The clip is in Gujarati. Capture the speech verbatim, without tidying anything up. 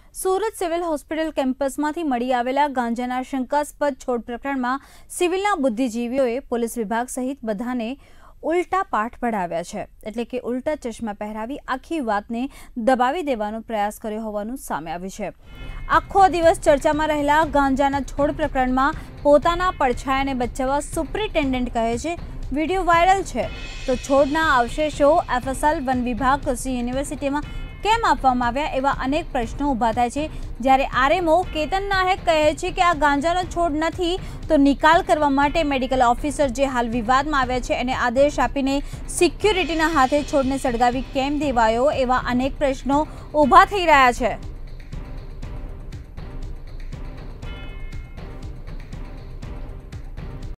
સુરત સિવિલ હોસ્પિટલ કેમ્પસમાંથી મળી આવેલા ગાંજાના શંકાસ્પદ છોડ પ્રકરણમાં સિવિલના બુદ્ધિજીવીઓએ પોલીસ વિભાગ સહિત બધાને ઉલટા પાઠ પઢાવ્યા છે, એટલે કે ઉલટા ચશ્મા પહેરાવી આખી વાતને દબાવી દેવાનો પ્રયાસ કર્યો હોવાનું સામે આવ્યું છે। આખો દિવસ ચર્ચામાં રહેલા ગાંજાના છોડ પ્રકરણમાં પોતાના પડછાયાને બચાવવા સુપ્રિન્ટેન્ડન્ટ કહે છે વિડીયો વાયરલ છે તો છોડના અવશેષો એફએસએલ વન વિભાગ કૃષિ યુનિવર્સિટીમાં કેમ આપવામાં આવ્યા એવા અનેક પ્રશ્નો ઊભા થાય છે। જ્યારે આરએમઓ કેતન નાયક કહે છે કે આ ગાંજાનો છોડ નથી તો નિકાલ કરવા માટે મેડિકલ ઓફિસર જે હાલ વિવાદમાં આવ્યા છે એને આદેશ આપીને સિક્યુરિટીના હાથે છોડને સળગાવી કેમ દેવાયો એવા અનેક પ્રશ્નો ઊભા થઈ રહ્યા છે।